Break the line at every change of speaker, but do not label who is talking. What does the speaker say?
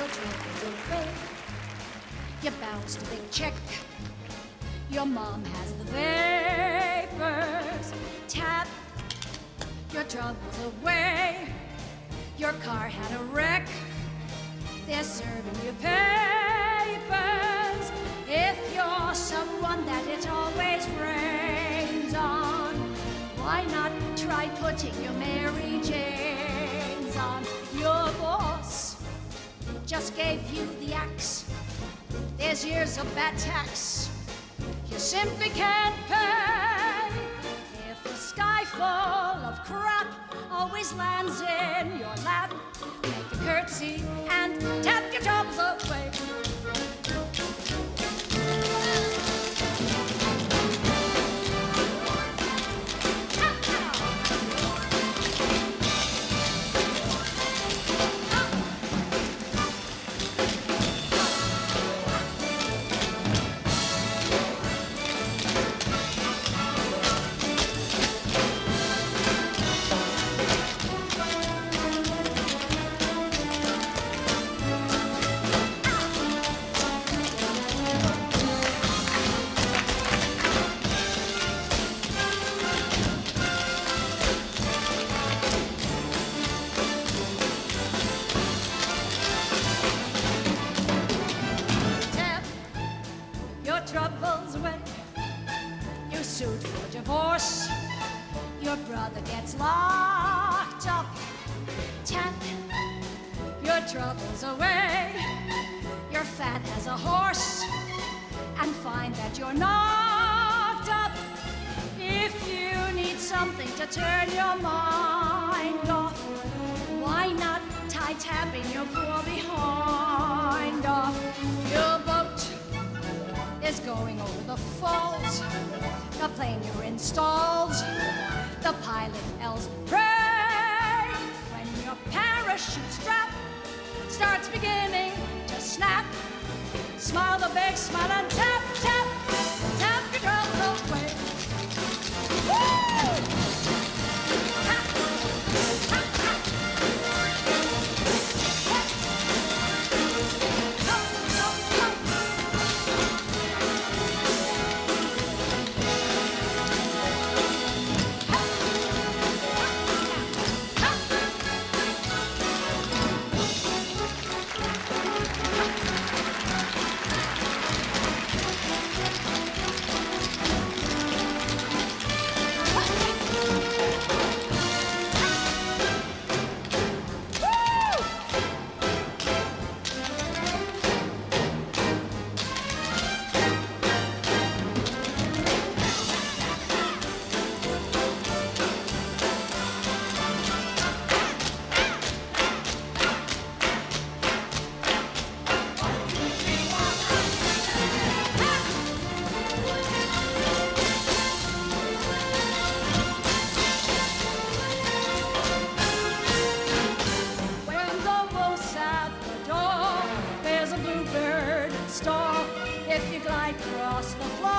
your troubles away. You bounced a big check. Your mom has the vapors. Tap your troubles away. Your car had a wreck. They're serving you papers. If you're someone that it always rains on, why not try putting your Mary Janes on? Your boss just gave you the axe. There's years of bad tax you simply can't pay. If a sky full of crap always lands in your lap, make a curtsy and tap your troubles away. Troubles away. You sued for divorce. Your brother gets locked up. Tap your troubles away. You're fat as a horse and find that you're knocked up. If you need something to turn your mind off, why not tie tapping your poor behind off? Your boat is going over the falls. The plane you're in stalls. The pilot yells, pray! When your parachute strap starts beginning to snap, smile the big smile and tap, tap, tap your troubles away. Woo! Tap, tap, tap. If you glide across the floor,